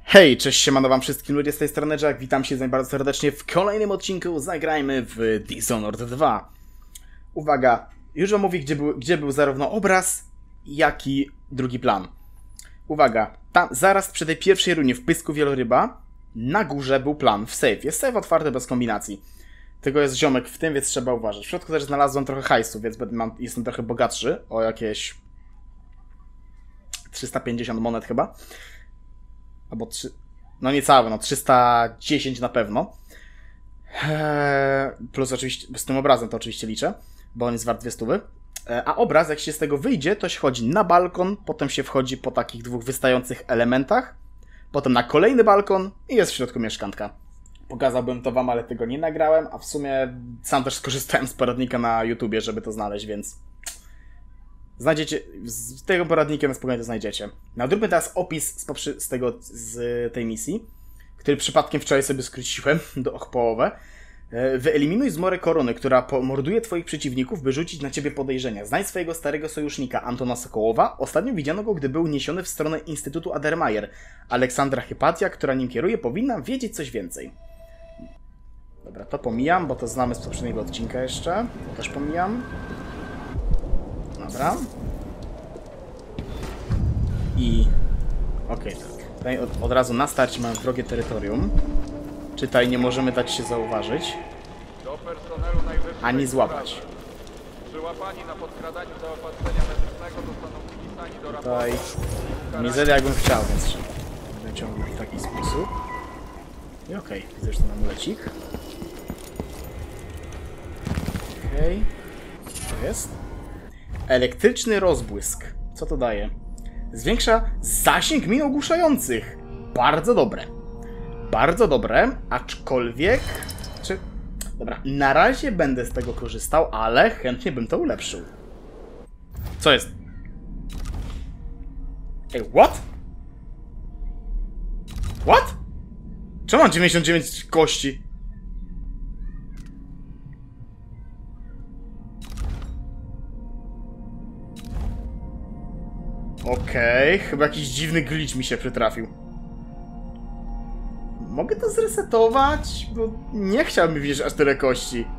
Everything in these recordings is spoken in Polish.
Hej, cześć, siemano wam wszystkim ludzie z tej strony Jack, witam się bardzo serdecznie w kolejnym odcinku. Zagrajmy w Dishonored 2. Uwaga, już wam mówię, gdzie był zarówno obraz, jak i drugi plan. Uwaga, tam zaraz przy tej pierwszej runie w pysku wieloryba na górze był plan w safe. Jest safe otwarty bez kombinacji. Tego jest ziomek w tym, więc trzeba uważać. W środku też znalazłem trochę hajsu, więc jestem trochę bogatszy o jakieś 350 monet chyba. Albo 3... No niecałe, no 310 na pewno. Plus oczywiście, z tym obrazem to oczywiście liczę, bo on jest wart 200. A obraz, jak się z tego wyjdzie, to się chodzi na balkon, potem się wchodzi po takich dwóch wystających elementach, potem na kolejny balkon i jest w środku mieszkanka. Pokazałbym to wam, ale tego nie nagrałem, a w sumie sam też skorzystałem z poradnika na YouTubie, żeby to znaleźć, więc... Znajdziecie, z tego poradnikiem na spokojnie to znajdziecie. Nadróbmy teraz opis z tej misji, który przypadkiem wczoraj sobie skróciłem do połowę. Wyeliminuj zmorę korony, która morduje twoich przeciwników, by rzucić na ciebie podejrzenia. Znajdź swojego starego sojusznika Antona Sokołowa. Ostatnio widziano go, gdy był niesiony w stronę Instytutu Adermayer. Aleksandra Hypatia, która nim kieruje, powinna wiedzieć coś więcej. Dobra, to pomijam, bo to znamy z poprzedniego odcinka jeszcze. To też pomijam. Dobra. I... Okej, tak. Tutaj od razu na starcie mamy wrogie terytorium. Czytaj, nie możemy dać się zauważyć. Ani złapać. Przyłapani na podkradaniu zaopatrzenia medycznego zostaną wpisani do Tutaj... raportu. Mizerię jakbym chciał, więc będę ciągnął w taki sposób. I okej, widzę już ten amulecik. Okej. To jest. Elektryczny rozbłysk. Co to daje? Zwiększa zasięg min ogłuszających. Bardzo dobre. Bardzo dobre, aczkolwiek... Dobra, na razie będę z tego korzystał, ale chętnie bym to ulepszył. Co jest? Ej, what? What? Czemu mam 99 kości? Okej, chyba jakiś dziwny glitch mi się przytrafił. Mogę to zresetować? Bo nie chciałbym widzieć aż tyle kości.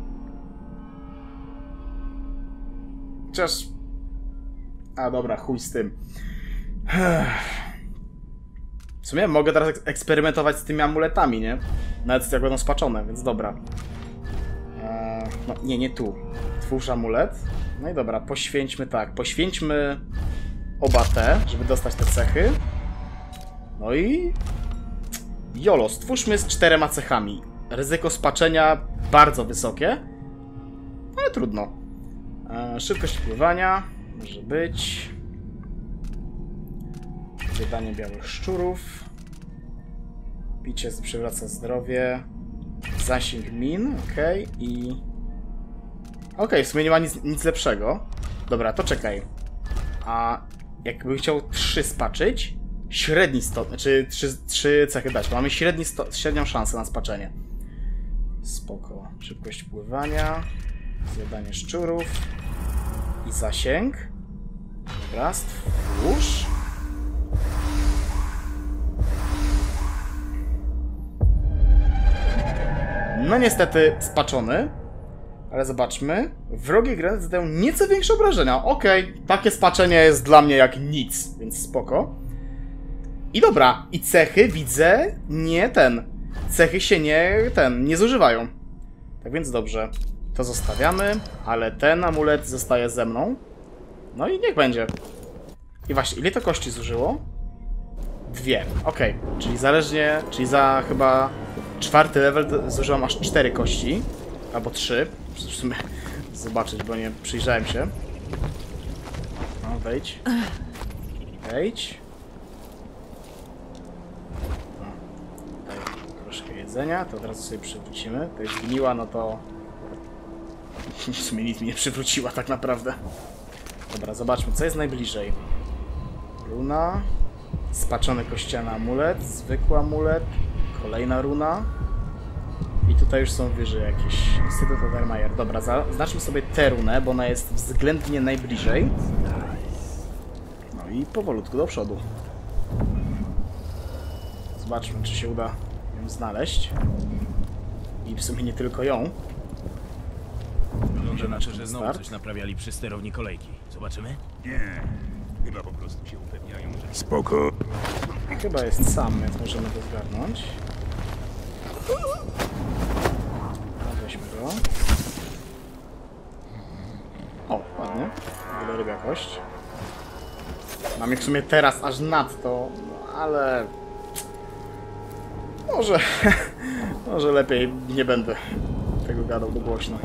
Chociaż... A dobra, chuj z tym. W sumie mogę teraz eksperymentować z tymi amuletami, nie? Nawet jak będą spaczone, więc dobra. No nie tu. Twórz amulet. No i dobra, poświęćmy tak. Poświęćmy... oba te, żeby dostać te cechy. No i... Jolo, stwórzmy z 4 cechami. Ryzyko spaczenia bardzo wysokie. Ale trudno. Szybkość pływania. Może być. Zjadanie białych szczurów. Picie przywraca zdrowie. Zasięg min, okej. I... Okej, w sumie nie ma nic lepszego. Dobra, to czekaj. A jakbym chciał 3 spaczyć, średni znaczy 3 cechy dać, to mamy średnią szansę na spaczenie. Spoko. Szybkość pływania, zjadanie szczurów i zasięg. Dobra, stwórz. No niestety spaczony. Ale zobaczmy. Wrogie granaty zadają nieco większe obrażenia. Okej, takie spaczenie jest dla mnie jak nic, więc spoko. I dobra, i cechy widzę cechy się nie zużywają. Tak więc dobrze. To zostawiamy, ale ten amulet zostaje ze mną. No i niech będzie. I właśnie, ile to kości zużyło? 2. Okej, czyli za chyba 4. level zużyłam aż 4 kości. Albo 3. W sumie zobaczyć, bo nie przyjrzałem się. No, wejdź. Wejdź. No, tutaj troszkę jedzenia, to od razu sobie przywrócimy. To jest gniła, no to... W sumie nic mi nie przywróciła tak naprawdę. Dobra, zobaczmy, co jest najbliżej. Runa. Spaczony kościany amulet. Zwykły amulet. Kolejna runa. I tutaj już są wyżej jakieś. Instytut Adermayer. Dobra, zaznaczmy sobie tę runę, bo ona jest względnie najbliżej. No i powolutku do przodu. Zobaczmy, czy się uda ją znaleźć. I w sumie nie tylko ją. Wygląda na to, że znowu start. coś naprawiali przy sterowni kolejki. Zobaczymy? Nie, chyba po prostu się upewniają, że... Spoko. Chyba jest sam, więc możemy go zgarnąć. Weźmy go. O, ładnie. Wielorybia kość. Mam ich w sumie teraz aż nadto, no, ale... Może... Może lepiej nie będę tego gadał do głośno.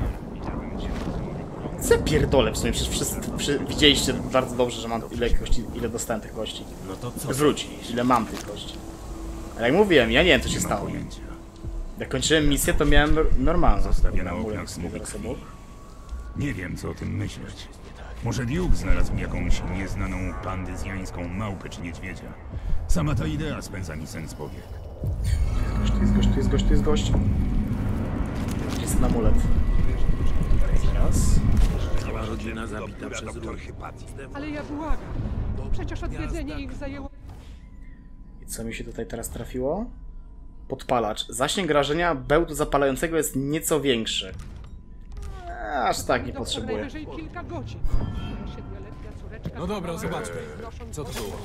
Co ja pierdolę w sumie? Przecież wszyscy widzieliście bardzo dobrze, że mam ile kości, ile dostałem tych kości. No to co? Wróć, ile mam tych kości. Ale jak mówiłem, ja nie wiem co się stało. Jak kończyłem misję, to miałem normalną. Zostawię na Amulet oknach sobie zaraz smugik. obok. Nie wiem, co o tym myśleć. Może Duke znalazł jakąś nieznaną pandyzjańską małpę czy niedźwiedzia. Sama ta idea spędza mi sens powiek. Tu jest gość, tu jest gość, tu jest gość. Gdzie jest ten amulet? Teraz. Cała rodzina zabita przez ruch. Ale ja błagam. Przecież odwiedzenie ich zajęło... I co mi się tutaj teraz trafiło? Podpalacz. Zasięg rażenia bełtu zapalającego jest nieco większy. Aż tak nie potrzebuję. Najwyżej kilka godzin. Moja 7-letnia córeczka... No dobra, zobaczmy. Co to było?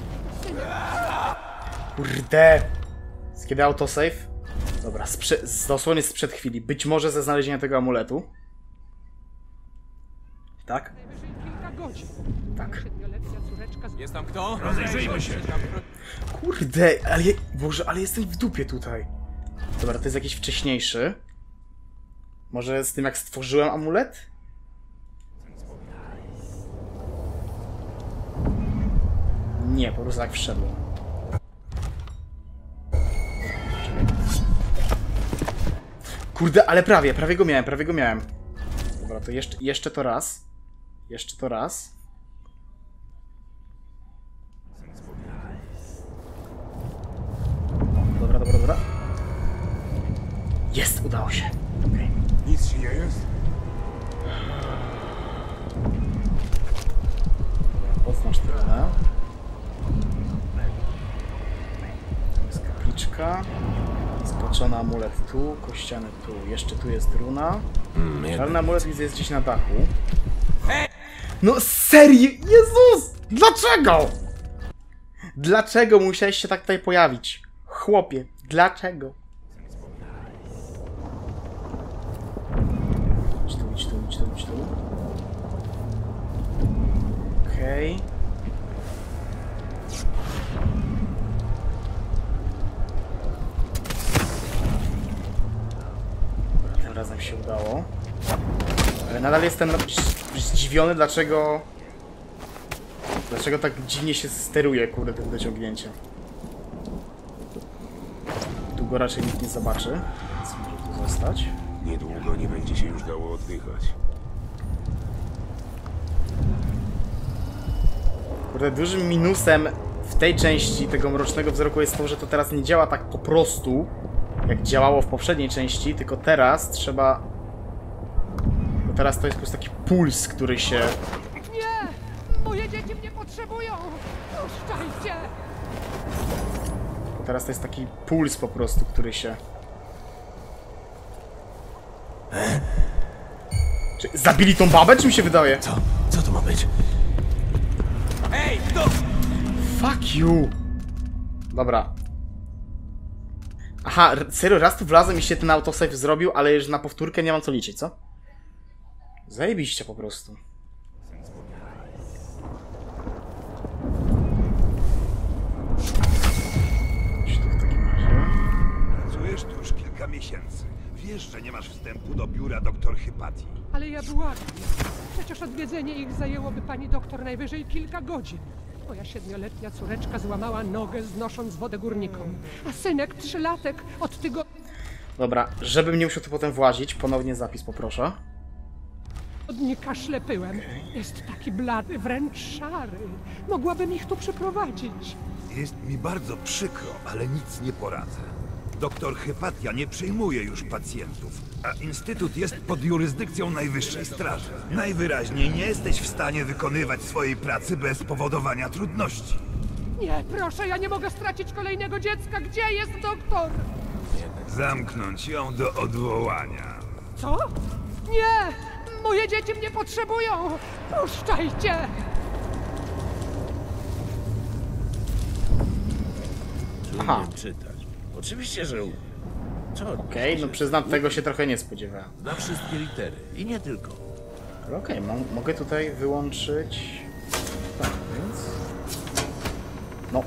Kurde! Z kiedy autosave? Dobra, dosłownie sprzed chwili. Być może ze znalezienia tego amuletu. Tak? Najwyżej kilka godzin. Tak. Moja 7-letnia córeczka... Jest tam kto? Rozejrzyjmy się. Kurde, ale... Boże, ale jestem w dupie tutaj. Dobra, to jest jakiś wcześniejszy. Może z tym jak stworzyłem amulet? Nie, po prostu jak wszedłem. Kurde, ale prawie go miałem. Dobra, to jeszcze to raz. Jeszcze to raz. Dobra. Jest, udało się. Okay. Nic ci nie jest? Poznasz tyle. Jest kapliczka. Spaczony amulet tu, kościany tu. Jeszcze tu jest runa. Czarny amulet widzę jest gdzieś na dachu. No serio! Jezus! Dlaczego? Dlaczego musiałeś się tak tutaj pojawić? Chłopie, dlaczego? Idź tu. Okej. Tym razem się udało. Ale nadal jestem zdziwiony, dlaczego tak dziwnie się steruje, kurde, tym dociągnięciem. Tu go raczej nikt nie zobaczy, więc może tu zostać. Niedługo nie będzie się już dało oddychać. Kurde, dużym minusem w tej części tego Mrocznego Wzroku jest to, że to teraz nie działa tak po prostu, jak działało w poprzedniej części, tylko teraz trzeba... Bo teraz to jest po prostu taki puls, który się... Nie! Moje dzieci mnie potrzebują! Puszczajcie! Bo teraz to jest taki puls po prostu, który się... Czy zabili tą babę, czy mi się wydaje? Co to ma być? Ej, kto? Fuck you! Dobra. Aha, serio, raz tu wlazłem i się ten autosave zrobił, ale już na powtórkę nie mam co liczyć, co? Zajebiście po prostu. Gdzieś tu w takim razie. Pracujesz tu już kilka miesięcy. Wiesz, że nie masz wstępu do biura dr Hypatii. Ale ja błagam. Przecież odwiedzenie ich zajęłoby pani doktor najwyżej kilka godzin. Moja 7-letnia córeczka złamała nogę, znosząc wodę górnikom. A synek, 3-latek, od tygodnia Dobra, żebym nie musiał tu potem włazić, ponownie zapis poproszę. kaszle pyłem. Jest taki blady, wręcz szary. Mogłabym ich tu przyprowadzić. Jest mi bardzo przykro, ale nic nie poradzę. Doktor Hypatia nie przyjmuje już pacjentów, a Instytut jest pod jurysdykcją Najwyższej Straży. Najwyraźniej nie jesteś w stanie wykonywać swojej pracy bez powodowania trudności. Nie, proszę, ja nie mogę stracić kolejnego dziecka. Gdzie jest doktor? Zamknąć ją do odwołania. Co? Nie! Moje dzieci mnie potrzebują! Puszczajcie! Aha. Umiem czytać. Oczywiście, że umiem. Co? Okej, no przyznam, tego się trochę nie spodziewałem. Na wszystkie litery. I nie tylko. Ale okej, mogę tutaj wyłączyć... Tak, więc... No.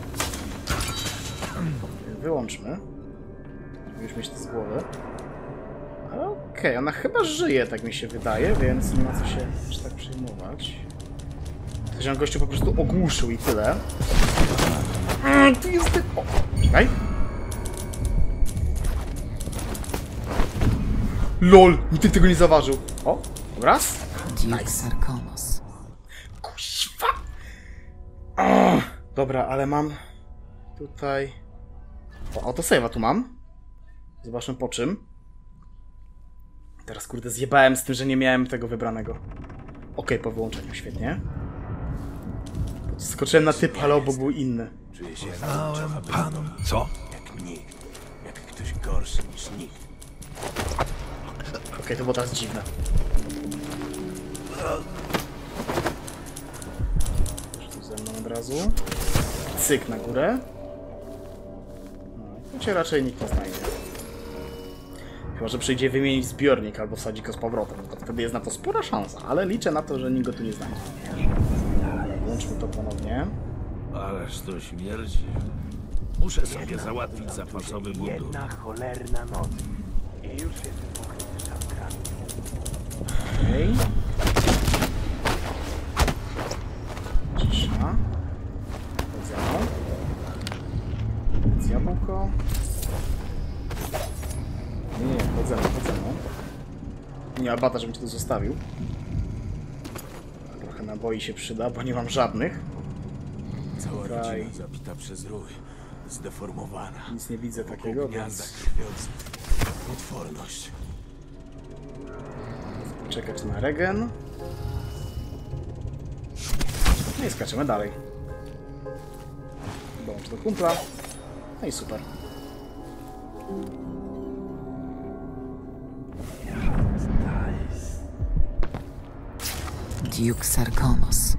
Wyłączmy. Już mieć to z głowy. Ale okej, ona chyba żyje, tak mi się wydaje, więc nie ma co się aż tak przejmować. To się gościu po prostu ogłuszył i tyle. Tu jest... O, czekaj. LOL! Nikt tego nie zauważył. O, raz. Duke Sarkonos. Kuźwa! O, dobra, ale mam tutaj... O, autosave'a tu mam. Zobaczmy po czym. Teraz kurde zjebałem z tym, że nie miałem tego wybranego. Okej, po wyłączeniu, świetnie. Skoczyłem na typ, ale obok był inny. Czuję się Znałem panu. Co? jak nikt. Jak ktoś gorszy niż nikt. Okej, to było teraz dziwne. Tu ze mną od razu. Cyk na górę. No, tu cię raczej nikt nie znajdzie. Chyba że przyjdzie wymienić zbiornik albo wsadzi go z powrotem. No to wtedy jest na to spora szansa, ale liczę na to, że nikt go tu nie znajdzie. Dobra, włączmy to ponownie. Ależ to śmierdzi. Muszę sobie załatwić zapasowy mundur. Okej. Cisza. Podziało. Z jabłko. Nie, chodzę. Nie, Abata, żebym ci to zostawił. Trochę naboi się przyda, bo nie mam żadnych. Cała Tutaj. rodzina zabita przez ruch. Zdeformowana. Nic nie widzę takiego, Gniazda więc krwiących. Potworność. czekać na regen. No i skaczemy dalej. Dołącz do kumpla. No i super. Duke Sarkonos.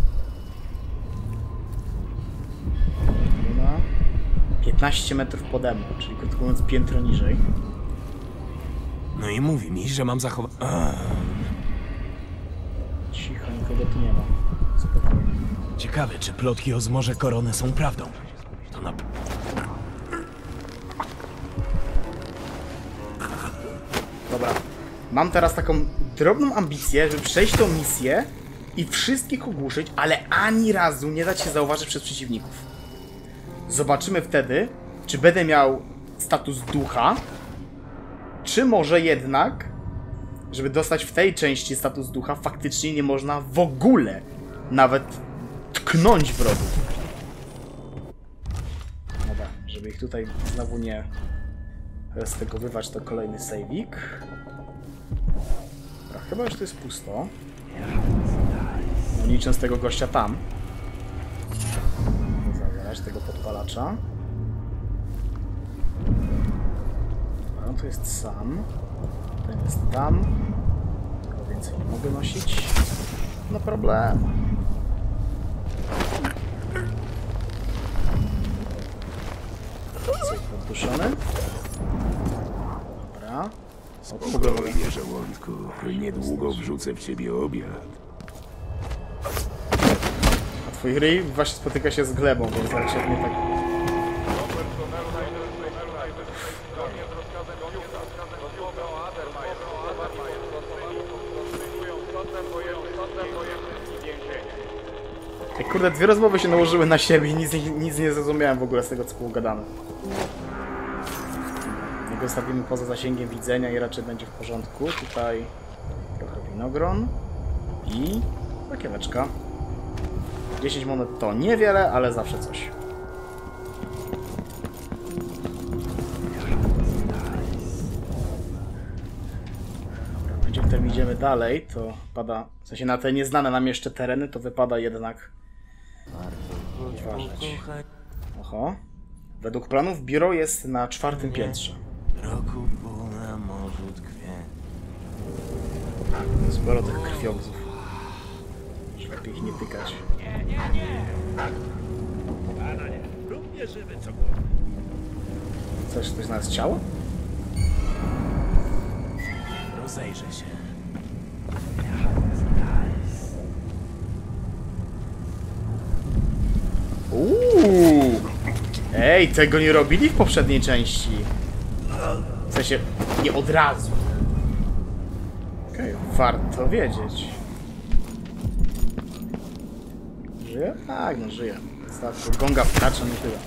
Na 15 metrów pode mną, czyli krótko mówiąc piętro niżej. No i mówi mi, że mam zachować... Cicho, nikogo tu nie ma. Spokojnie. Ciekawe, czy plotki o zmorze Koronę są prawdą. To na... Dobra. Mam teraz taką drobną ambicję, żeby przejść tą misję i wszystkich ogłuszyć, ale ani razu nie dać się zauważyć przez przeciwników. Zobaczymy wtedy, czy będę miał status ducha, czy może jednak, żeby dostać w tej części status ducha, faktycznie nie można w ogóle nawet tknąć wrogów. Dobra, żeby ich tutaj znowu nie stegowywać, to kolejny save'ik. Dobra, chyba już to jest pusto. No licząc tego gościa tam. Zabrać tego podpalacza. Dobra, on tu jest sam. Ten jest tam. Tego więcej nie mogę nosić. No problem. Cyk podduszony. Dobra. Spokojnie, żołądku. Niedługo wrzucę w ciebie obiad. A twój ryj właśnie spotyka się z glebą, więc zaraz się nie tak... Ej, kurde, dwie rozmowy się nałożyły na siebie i nic nie zrozumiałem w ogóle z tego, co było gadane. Jak go stawimy poza zasięgiem widzenia i raczej będzie w porządku. Tutaj trochę winogron i rakieweczka. 10 monet to niewiele, ale zawsze coś. Dobra, będzie w tym idziemy dalej, to pada, w sensie na te nieznane nam jeszcze tereny, to wypada jednak uważać. Oho. Według planów biuro jest na 4. piętrze. Roku pół na morzu tkwie. Sporo tych krwiogzów. Że lepiej ich nie tykać. Równie żywy, co Coś znalazł ciało? Rozejrzę się. Ej, tego nie robili w poprzedniej części. W sensie, nie od razu. Okej, warto wiedzieć. Żyje? Tak, no żyje. Wystarczy gonga wkracza, nie tyle.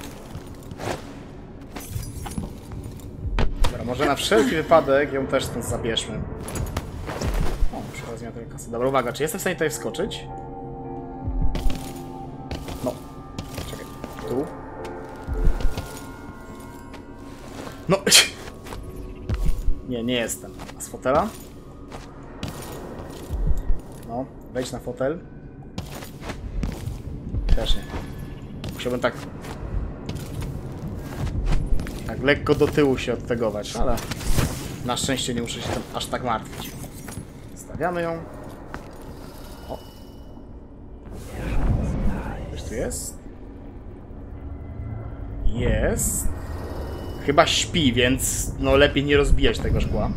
Dobra, może na wszelki wypadek ją też stąd zabierzmy. O, przychodzi na tę kasę. Dobra, uwaga, czy jestem w stanie tutaj wskoczyć? No. Czekaj, tu. No. Nie jestem. A z fotela? No, wejdź na fotel. Też nie. Musiałbym tak lekko do tyłu się odtegować, ale na szczęście nie muszę się tam aż tak martwić. Stawiamy ją. O. Coś tu jest? Jest. Chyba śpi, więc no lepiej nie rozbijać tego szkła.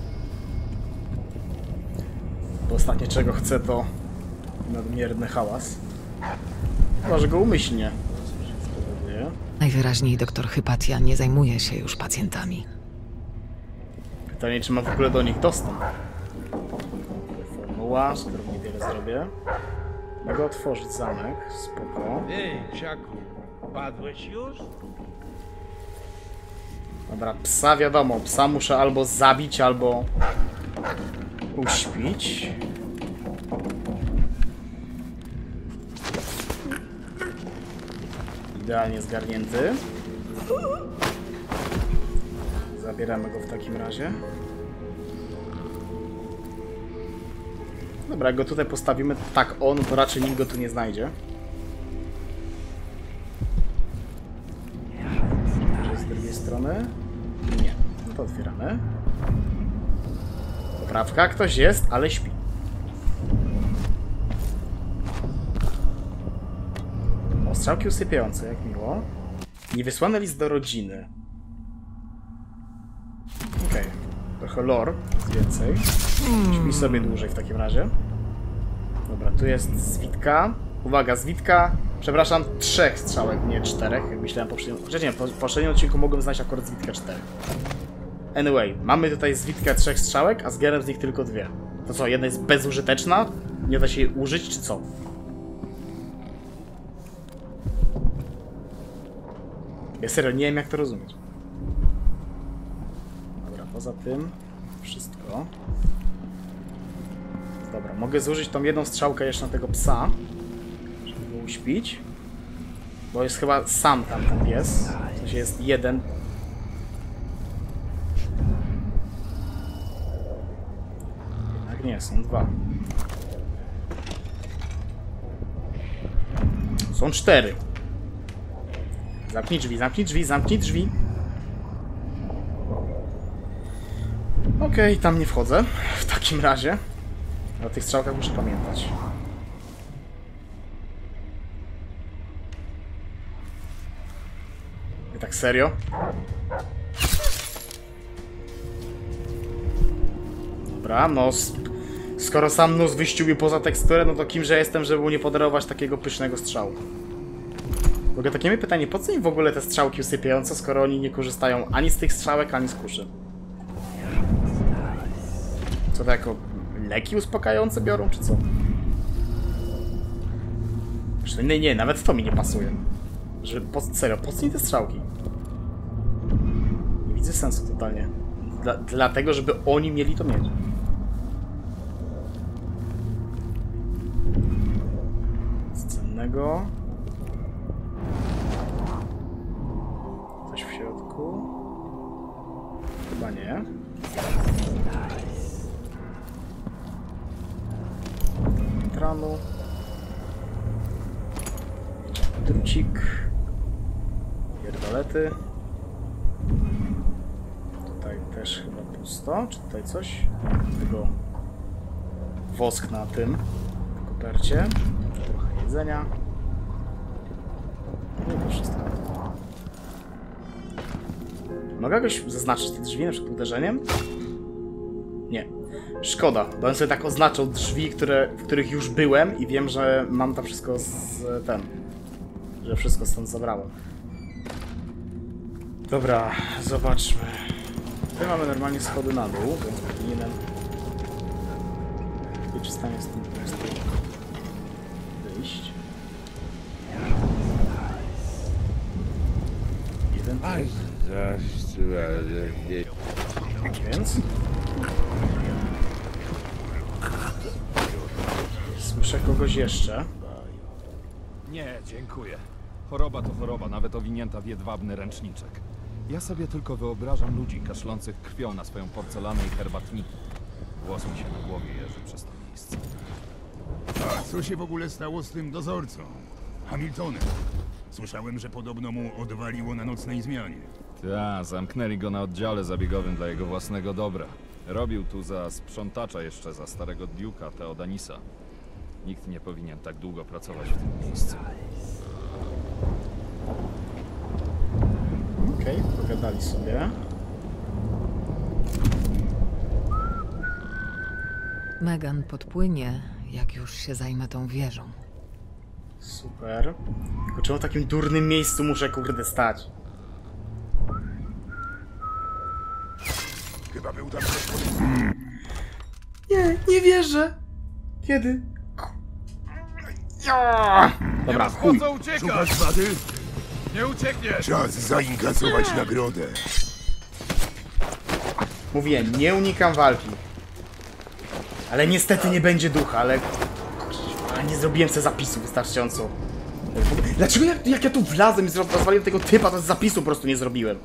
Bo ostatnie czego chcę to nadmierny hałas. Chyba, że go umyślnie spowoduje. Najwyraźniej doktor Hypatia nie zajmuje się już pacjentami. Pytanie, czy mam w ogóle do nich dostęp. Formuła, z którą niewiele zrobię. Mogę otworzyć zamek, spoko. Ej, siaku, padłeś już? Dobra, psa wiadomo, psa muszę albo zabić, albo uśpić. Idealnie zgarnięty. Zabieramy go w takim razie. Dobra, jak go tutaj postawimy tak on, to raczej nikt go tu nie znajdzie. Może z drugiej strony? Nie. No to otwieramy. Poprawka, ktoś jest, ale śpi. O, strzałki usypiające, jak miło. Niewysłany list do rodziny. Okej. Trochę lore, więcej. Śpi sobie dłużej w takim razie. Dobra, tu jest zwitka. Uwaga, zwitka. Przepraszam, 3 strzałek, nie 4, jak myślałem poprzednio. Chociaż nie, w poprzednim odcinku mogłem znaleźć akurat zwitkę 4. Anyway, mamy tutaj zwitkę 3 strzałek, a zbieram z nich tylko 2. To co, jedna jest bezużyteczna? Nie da się jej użyć, czy co? Ja serio nie wiem, jak to rozumieć. Dobra, poza tym wszystko. Dobra, mogę zużyć tą jedną strzałkę jeszcze na tego psa, żeby go uśpić. Bo jest chyba sam tam ten pies. W sensie jest jeden. Jednak nie, są 2. Są 4. Zamknij drzwi, zamknij drzwi, zamknij drzwi. Okej, tam nie wchodzę. W takim razie. O tych strzałkach muszę pamiętać. Nie tak serio? Dobra, no skoro sam nos wyściubił poza teksturę, no to kimże jestem, żeby mu nie podarować takiego pysznego strzału? W ogóle takie mi pytanie, po co im w ogóle te strzałki usypiające, skoro oni nie korzystają ani z tych strzałek, ani z kuszy? Co to jako leki uspokajające biorą, czy co? Nie, nawet to mi nie pasuje. Że serio, po co mi te strzałki? Nie widzę sensu totalnie. Dlatego, żeby oni mieli to mieć. Z cennego. Coś w środku. Chyba nie. Tranu. Drucik. Pierdolety. Tutaj też chyba pusto. Czy tutaj coś? Tego wosk na tym w kopercie. Trochę jedzenia. No i to wszystko. Mogę jakoś zaznaczyć te drzwi na przykład uderzeniem? Nie. Szkoda, bo on sobie tak oznaczał drzwi, w których już byłem i wiem, że mam tam wszystko że wszystko stąd zabrałem. Dobra, zobaczmy. Tutaj mamy normalnie schody na dół, więc powinienem być w stanie z tym po prostu wyjść. Jeden tutaj. Więc słyszę kogoś jeszcze. Nie, dziękuję. Choroba to choroba, nawet owinięta w jedwabny ręczniczek. Ja sobie tylko wyobrażam ludzi kaszlących krwią na swoją porcelanę i herbatniki. Włos mi się na głowie jeży przez to miejsce. A co się w ogóle stało z tym dozorcą? Hamiltonem. Słyszałem, że podobno mu odwaliło na nocnej zmianie. Ta, zamknęli go na oddziale zabiegowym dla jego własnego dobra. Robił tu za sprzątacza jeszcze za starego Duke'a Theodanisa. Nikt nie powinien tak długo pracować w tym miejscu. Okej, pogadali sobie. Megan podpłynie, jak już się zajmę tą wieżą. Super. Tylko czemu w takim durnym miejscu muszę kurde stać? Chyba był tam... Nie wierzę! Kiedy? Ja! Dobra, chuj. Co uciekasz? Szukasz wady? Nie uciekniesz! Czas zainkasować nagrodę. Mówiłem, nie unikam walki. Ale niestety nie będzie ducha, ale nie zrobiłem sobie zapisu wystarczająco. Dlaczego jak ja tu wlazłem i rozwaliłem tego typa, to z zapisu po prostu nie zrobiłem?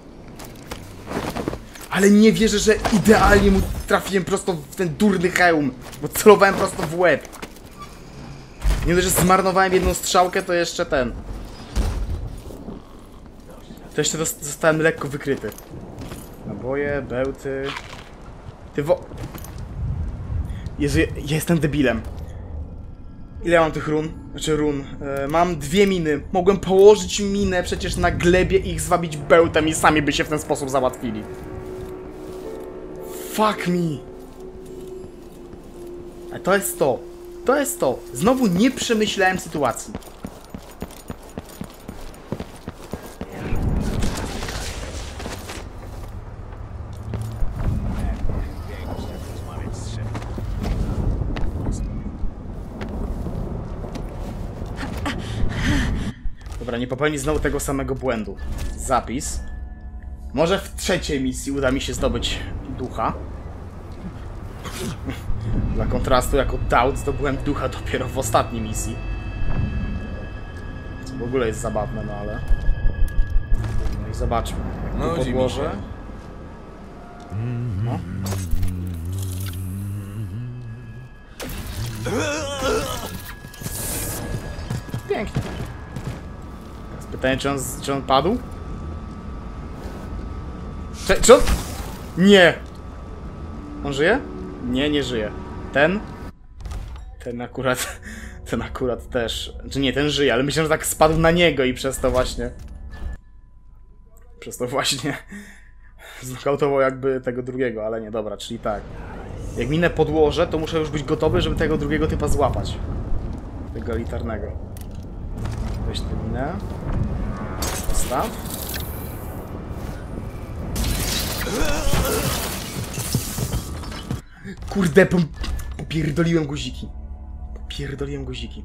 Ale nie wierzę, że idealnie mu trafiłem prosto w ten durny hełm, bo celowałem prosto w łeb. Nie dość, że zmarnowałem jedną strzałkę, to jeszcze ten. To jeszcze zostałem lekko wykryty. Naboje, bełty... Jezu, ja jestem debilem. Ile ja mam tych run? Znaczy run. Mam 2 miny. Mogłem położyć minę przecież na glebie i ich zwabić bełtem i sami by się w ten sposób załatwili. Fuck me. A to jest to. To jest to. Znowu nie przemyślałem sytuacji. Dobra, nie popełnić znowu tego samego błędu. Zapis. Może w 3. misji uda mi się zdobyć ducha. Dla kontrastu, jako Daud zdobyłem ducha dopiero w ostatniej misji. Co w ogóle jest zabawne, no ale... No i zobaczmy. Jak tu podłożę... No. Pięknie. Teraz pytanie, czy on padł? Czy on... Nie! On żyje? Nie, nie żyje. Ten? Ten akurat też... Czy nie, ten żyje, ale myślę, że tak spadł na niego i przez to właśnie... znokautował jakby tego drugiego, ale nie, dobra, czyli tak. Jak minę podłożę, to muszę już być gotowy, żeby tego drugiego typa złapać. Tego elitarnego. Weź tę minę. Postaw. Kurde, popierdoliłem guziki. Popierdoliłem guziki.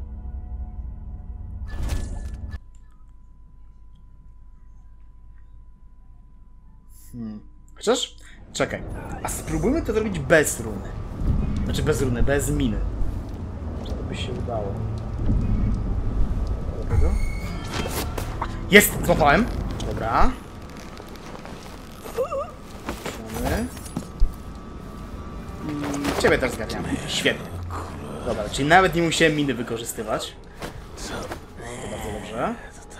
Chociaż? Czekaj. A spróbujmy to zrobić bez runy. Znaczy bez runy, bez miny. To by się udało. Do tego. Jest! Złapałem! Dobra. Mamy. I ciebie też zgarniamy. Świetnie. Dobra, czyli nawet nie musiałem miny wykorzystywać. To bardzo dobrze.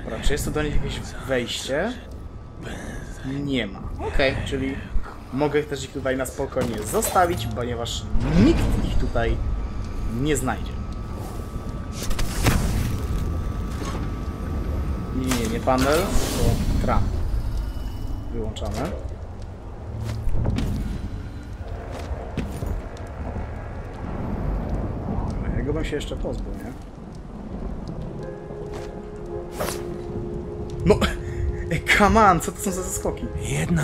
Dobra, czy jest tu do nich jakieś wejście? Nie ma. Okej, czyli mogę też ich tutaj na spokojnie zostawić, ponieważ nikt ich tutaj nie znajdzie. Nie panel, to tram. Wyłączamy. Jego bym się jeszcze pozbył, nie? No! Come on, co to są za zaskoki? Jedna.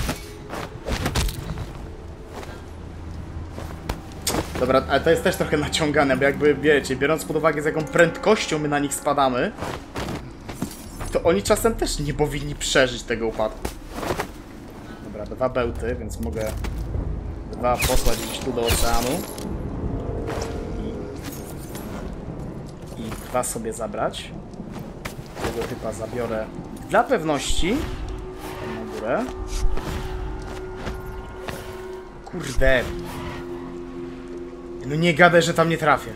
Dobra, ale to jest też trochę naciągane, bo jakby, wiecie, biorąc pod uwagę z jaką prędkością my na nich spadamy, to oni czasem też nie powinni przeżyć tego upadku. Dobra, 2 bełty, więc mogę 2 posłać gdzieś tu do oceanu. I 2 sobie zabrać. Tego chyba zabiorę dla pewności. Na górę. Kurde. No nie gadaj, że tam nie trafię.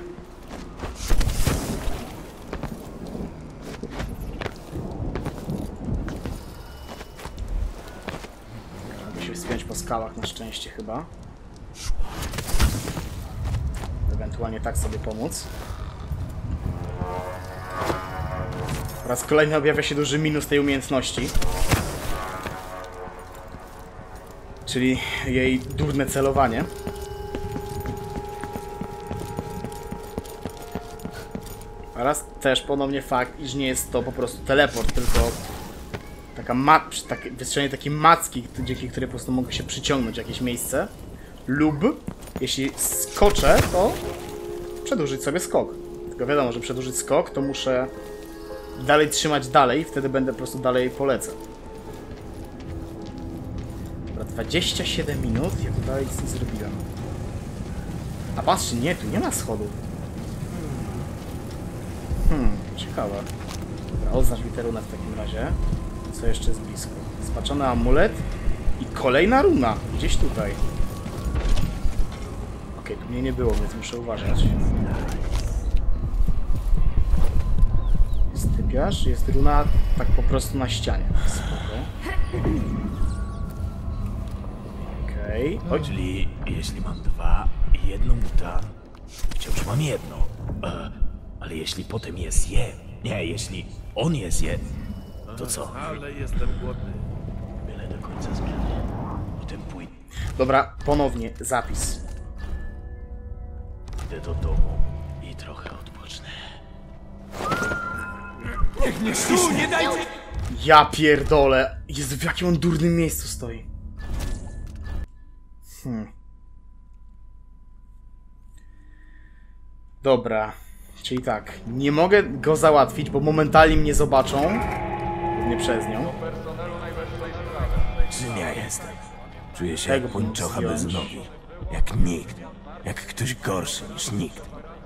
Mogę się wspiąć po skałach na szczęście chyba. Ewentualnie tak sobie pomóc. Po raz kolejny objawia się duży minus tej umiejętności. Czyli jej durne celowanie. Oraz też ponownie fakt, iż nie jest to po prostu teleport, tylko taka wystrzelenie takiej macki, dzięki której po prostu mogę się przyciągnąć w jakieś miejsce. Lub, jeśli skoczę, to przedłużyć sobie skok. Tylko wiadomo, że przedłużyć skok, to muszę dalej trzymać dalej, wtedy będę po prostu dalej polecę. Dobra, 27 minut, ja tu dalej nic nie zrobiłem. A patrzcie, nie, tu nie ma schodów. Ciekawe. Dobra, oznacz literunę w takim razie. Co jeszcze jest blisko? Spaczony amulet i kolejna runa. Gdzieś tutaj. Okej, tu mnie nie było, więc muszę uważać. Jest typiarz, jest runa tak po prostu na ścianie. Spoko. Okej. Czyli jeśli mam 2 i jedną buta, wciąż mam jedno. Ale jeśli potem jest jeśli on jest to co? Ale jestem głodny. Byle do końca zmiany. Potem pójdę Dobra, ponownie zapis. do domu i trochę odpocznę. Nie dajcie! Ja pierdolę. Jezu, w jakim on durnym miejscu stoi. Dobra. Czyli tak, nie mogę go załatwić, bo momentalnie mnie zobaczą. Nie przez nią. Czym ja jestem? Czuję się Tego jak pończocha bez zdjąć. nogi. Jak nikt. Jak ktoś gorszy niż nikt.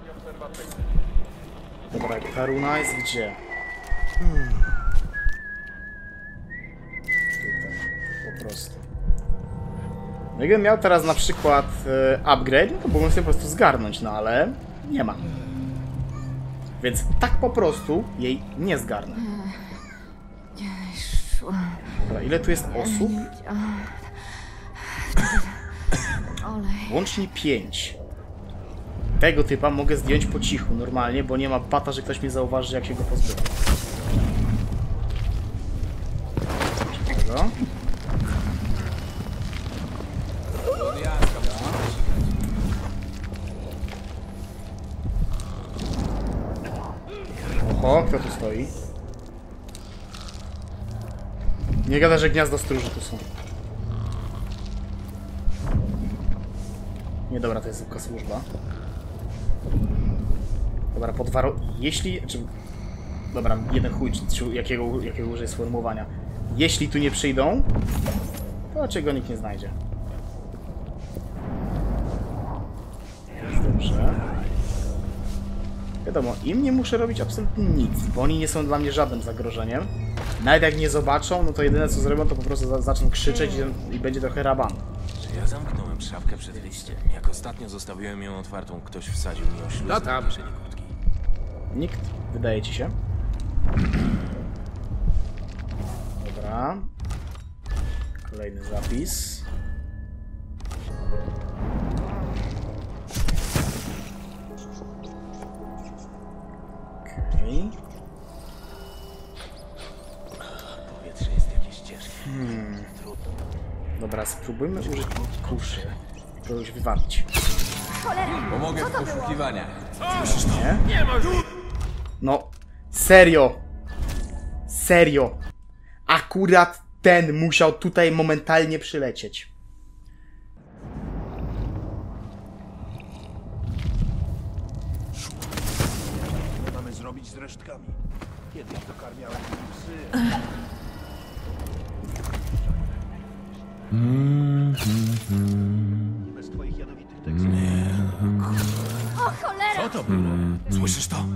Dobra, ta runa jest gdzie? Tutaj, po prostu. No gdybym miał teraz na przykład upgrade, no to mógłbym sobie po prostu zgarnąć, no ale nie mam. Więc tak po prostu jej nie zgarnę. Dobra, ile tu jest osób? Łącznie 5. Tego typa mogę zdjąć po cichu, normalnie, bo nie ma bata, że ktoś mnie zauważy, jak się go pozbywa. Ciekawego. Oho, kto tu stoi? Nie gada, że gniazdo stróży tu są. Nie, dobra, to jest tylko służba. Dobra, jeśli... Dobra, jeden chuj, jakiego użyję sformułowania. Jeśli tu nie przyjdą, to raczej go nikt nie znajdzie. Jest dobrze. Wiadomo, im nie muszę robić absolutnie nic, bo oni nie są dla mnie żadnym zagrożeniem. Nawet jak nie zobaczą, no to jedyne co zrobią, to po prostu zaczną krzyczeć i będzie trochę raban. Czy ja zamknąłem szafkę przed wyjściem? Jak ostatnio zostawiłem ją otwartą, ktoś wsadził mi ośluzę No tam. do kieszeni kurtki. Nikt, wydaje ci się. Dobra. Kolejny zapis. Okej. Powietrze jest jakieś ciężkie. Trudno. Dobra, spróbujmy użyć kuszy. Próbuję wywalić. Pomogę w poszukiwaniach. Nie? No, serio. Serio. Akurat ten musiał tutaj momentalnie przylecieć. Co mamy zrobić z resztkami? Kiedyś dokarmiałem psy. Bez twoich jadowitych tekstów. Co to było? Słyszysz to?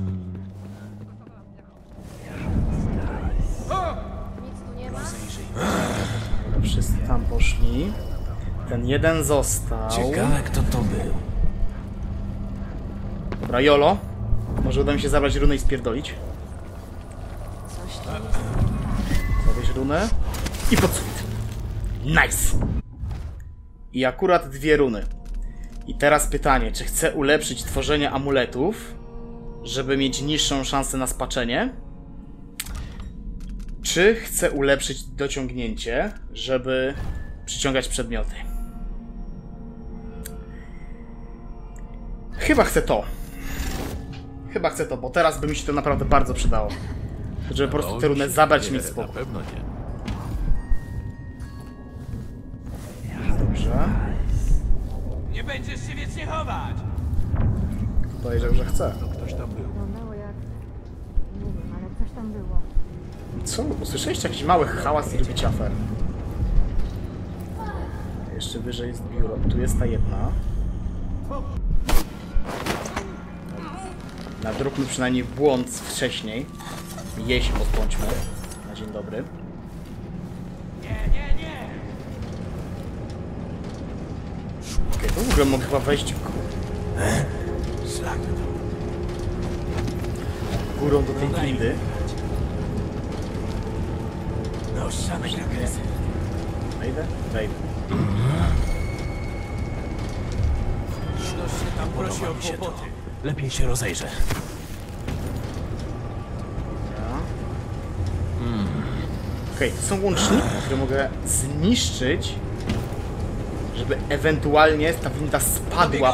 Wszyscy tam poszli. Ten jeden został. Ciekawe, kto to był. Dobra, Jolo. Może uda mi się zabrać runę i spierdolić. Zabierz runę. I pod sufit. Nice! I akurat 2 runy. I teraz pytanie, czy chcę ulepszyć tworzenie amuletów, żeby mieć niższą szansę na spaczenie? Czy chcę ulepszyć dociągnięcie, żeby przyciągać przedmioty? Chyba chcę to. Chyba chcę to, bo teraz by mi się to naprawdę bardzo przydało. Żeby po prostu tę runę zabrać i mieć Na spokój. pewno nie. Dobrze. Nie będziesz się wiecznie chować! Powiedział, że chce. Ktoś tam był. Wyglądało jak... Nie wiem, ale coś tam było. Co? Usłyszeliście jakiś mały hałas i robicie aferę. Jeszcze wyżej jest biuro. Tu jest ta jedna. Nadróbmy przynajmniej błąd wcześniej. Jej się pozbądźmy. Na dzień dobry. Okej, to w ogóle mogę chyba wejść górą do tej windy. No, samej agresji. Wejdę? Wejdę. Ktoś się tam prosi o kłopoty. Lepiej się rozejrzę. Okej, to są łączniki, które mogę zniszczyć, żeby ewentualnie ta winda spadła,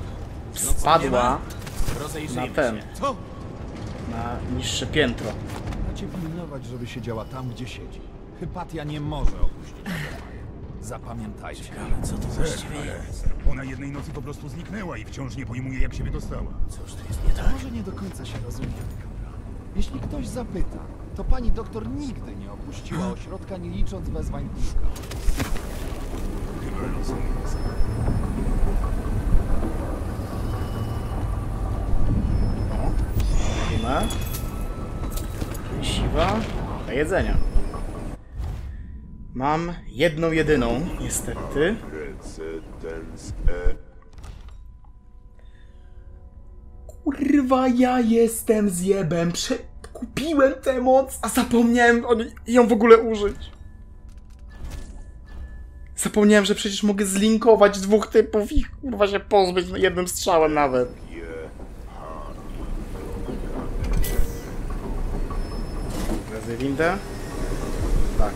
na ten, na niższe piętro. Macie pilnować, żeby siedziała tam, gdzie siedzi. Hypatia nie może opuścić domu. Zapamiętajcie. Co to właściwie jest? Ona jednej nocy po prostu zniknęła i wciąż nie pojmuje, jak się wydostała. Cóż tu jest nie tak? Może nie do końca się rozumiemy, Kamra. Jeśli ktoś zapyta, to pani doktor nigdy nie opuściła ośrodka, nie licząc wezwań Duka. Robimy. Siwa do jedzenia. Mam jedną jedyną, niestety. Kurwa, ja jestem zjebem. Kupiłem tę moc, a zapomniałem ją w ogóle użyć. Zapomniałem, że przecież mogę zlinkować 2 typów i kurwa się pozbyć jednym strzałem nawet. Razy windę? Tak.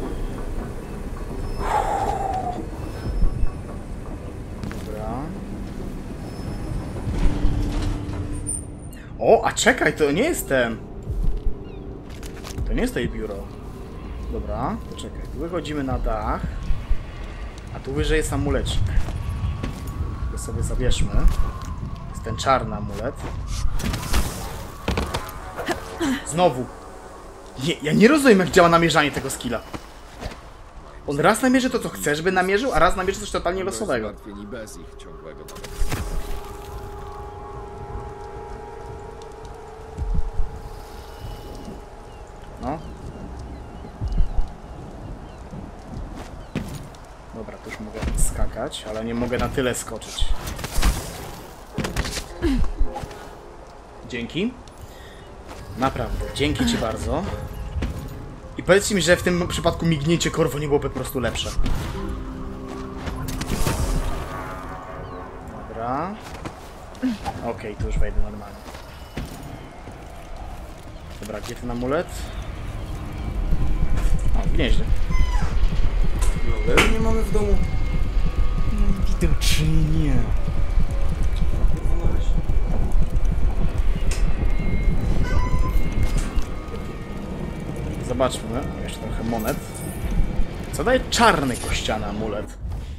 Dobra. O, a czekaj, to nie jest ten. To nie jest to jej biuro. Dobra, to czekaj. Wychodzimy na dach. A tu wyżej jest amulecik. To sobie zabierzmy. Jest ten czarny amulet. Znowu. Nie, ja nie rozumiem, jak działa namierzanie tego skilla. On raz namierzy to, co chce, żeby namierzył, a raz namierzy coś totalnie losowego. bez ich ciągłego No. Dobra, tu już mogę skakać, ale nie mogę na tyle skoczyć. Dzięki. Naprawdę, dzięki ci bardzo. I I powiedzcie mi, że w tym przypadku mignięcie korwo nie byłoby po prostu lepsze. Dobra. Okej, tu już wejdę normalnie. Dobra, gdzie ten amulet? O, w gnieździe. Nie mamy w domu. Widocznie nie. Zobaczmy, jeszcze trochę monet. Co daje czarny kościany amulet?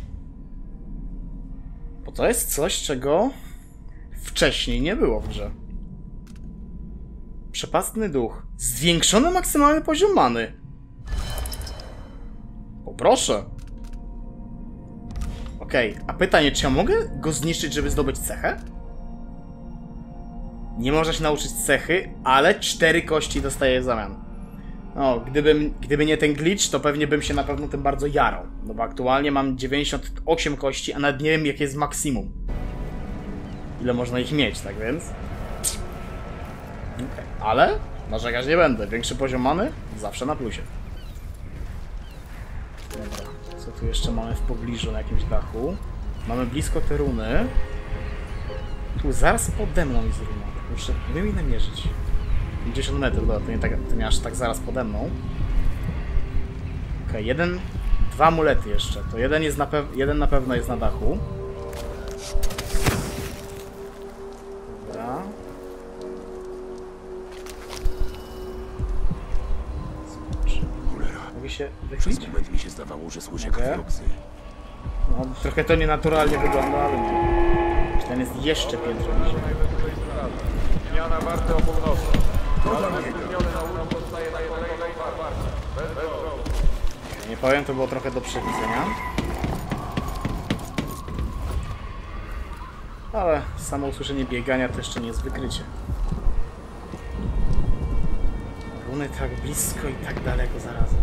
Bo to jest coś, czego wcześniej nie było w grze. Przepastny duch. Zwiększony maksymalny poziom many. Poproszę. Okej, a pytanie, czy ja mogę go zniszczyć, żeby zdobyć cechę? Nie można się nauczyć cechy, ale 4 kości dostaję w zamian. No, gdyby nie ten glitch, to pewnie bym się na pewno tym bardzo jarał. No bo aktualnie mam 98 kości, a nawet nie wiem, jakie jest maksimum. Ile można ich mieć, tak więc... Okay. Ale narzekać nie będę. Większy poziom many? Zawsze na plusie. Dobra, co tu jeszcze mamy w pobliżu na jakimś dachu? Mamy blisko te runy. Tu zaraz pode mną jest runa. Muszę mi namierzyć. 50 metrów, to nie aż tak zaraz pode mną. Okej, dwa amulety jeszcze. To jeden na pewno jest na dachu. Dobra. Mogę się wychylić? Przez moment mi się zdawało, że słyszę krwoksy. No, trochę to nienaturalnie wygląda, ale nie. Ten jest jeszcze piętro niżej. Zmiana warty o północy. Nie powiem, to było trochę do przewidzenia. Ale samo usłyszenie biegania to jeszcze nie jest wykrycie. Runy tak blisko i tak daleko zarazem.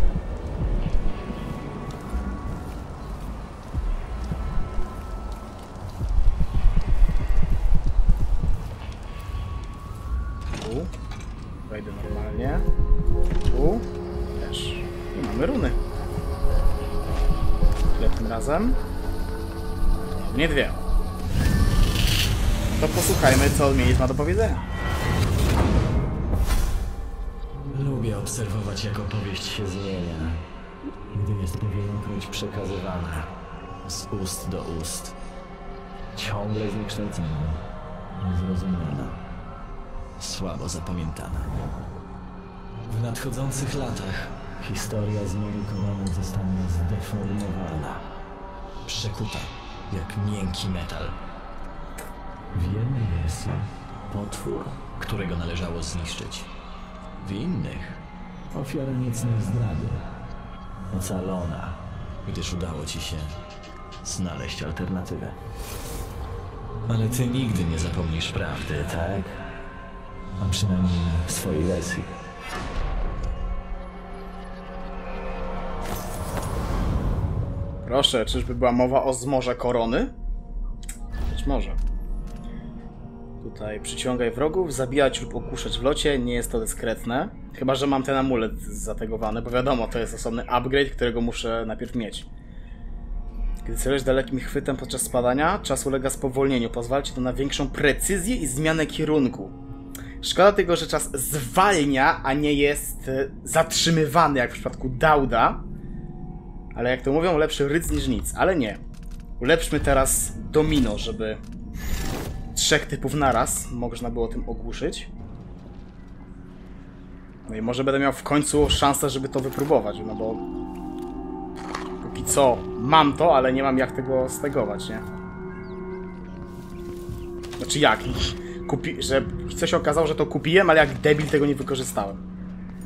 Tu. Wejdę normalnie. Tu. Też. I mamy runy. Ile tym razem? Nie dwie. To posłuchajmy, co Mieliz ma do powiedzenia. Lubię obserwować, jak opowieść się zmienia, gdy jest powielokroć przekazywana z ust do ust. Ciągle zniekształcona, niezrozumiana, słabo zapamiętana. W nadchodzących latach historia z Morikowaną zostanie zdeformowana, przekuta jak miękki metal. W jednej wersji potwór, którego należało zniszczyć. W innych ofiara niecnej zdrady. Ocalona, gdyż udało ci się znaleźć alternatywę. Ale ty nigdy nie zapomnisz prawdy, tak? A przynajmniej w swojej wersji. Proszę, czyżby była mowa o zmorze korony? Być może. Tutaj przyciągaj wrogów, zabijać lub ogłuszać w locie, nie jest to dyskretne. Chyba że mam ten amulet zategowany, bo wiadomo, to jest osobny upgrade, którego muszę najpierw mieć. Gdy celujesz dalekim chwytem podczas spadania, czas ulega spowolnieniu. Pozwalcie to na większą precyzję i zmianę kierunku. Szkoda tylko, że czas zwalnia, a nie jest zatrzymywany, jak w przypadku Dauda. Ale jak to mówią, lepszy ryc niż nic. Ale nie. Ulepszmy teraz domino, żeby 3 typów naraz można było tym ogłuszyć. No i może będę miał w końcu szansę, żeby to wypróbować, no bo póki co mam to, ale nie mam jak tego stegować, nie? Znaczy jak? Że coś się okazało, że to kupiłem, ale jak debil tego nie wykorzystałem.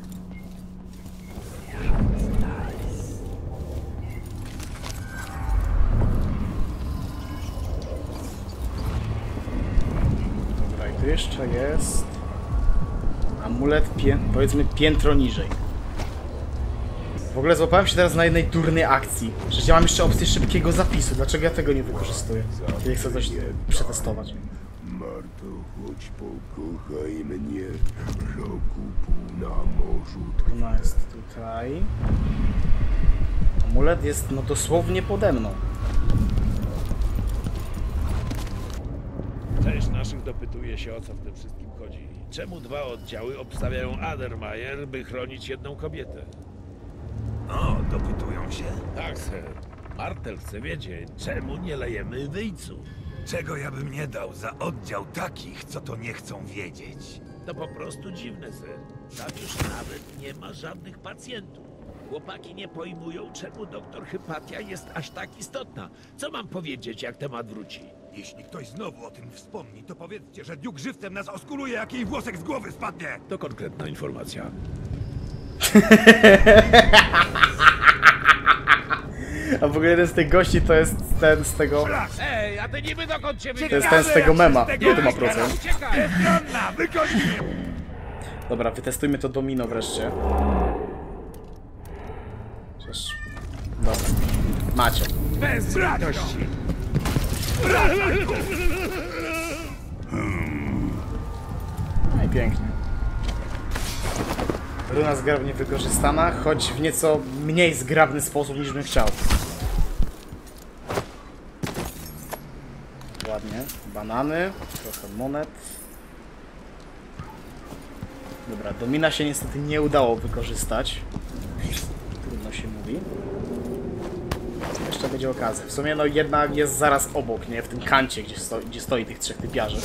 Jeszcze jest amulet, powiedzmy, piętro niżej. W ogóle złapałem się teraz na jednej durnej akcji. Przecież ja mam jeszcze opcję szybkiego zapisu. Dlaczego ja tego nie wykorzystuję? Kiedy chcę coś przetestować. Marto, chodź pokochaj mnie, roku pół na morzu. Runa jest tutaj. Amulet jest no dosłownie pode mną. Część naszych dopytuje się, o co w tym wszystkim chodzi. Czemu 2 oddziały obstawiają Adermayer, by chronić jedną kobietę? O, dopytują się? Tak, ser. Martel chce wiedzieć, czemu nie lejemy wyjcu. Czego ja bym nie dał za oddział takich, co to nie chcą wiedzieć? To po prostu dziwne, ser. Tam już nawet nie ma żadnych pacjentów. Chłopaki nie pojmują, czemu doktor Hypatia jest aż tak istotna. Co mam powiedzieć, jak temat wróci? Jeśli ktoś znowu o tym wspomni, to powiedzcie, że Duke żywcem nas oskuluje, jak jej włosek z głowy spadnie! To konkretna informacja. A w ogóle jeden z tych gości to jest ten z tego... Ej, a ty niby dokąd cię To jest ten z tego mema. Ile to ma procent? Uciekaj! Dobra, wytestujmy to domino wreszcie. Przecież... Dobra. Macie. Bez radości! No i pięknie. Runa zgrabnie wykorzystana, choć w nieco mniej zgrabny sposób niż bym chciał. Ładnie. Banany, trochę monet. Dobra, domina się niestety nie udało wykorzystać. Trudno się mówi. Jeszcze będzie okazja. W sumie no jedna jest zaraz obok, nie? W tym kancie, gdzie stoi tych 3 typiarzy.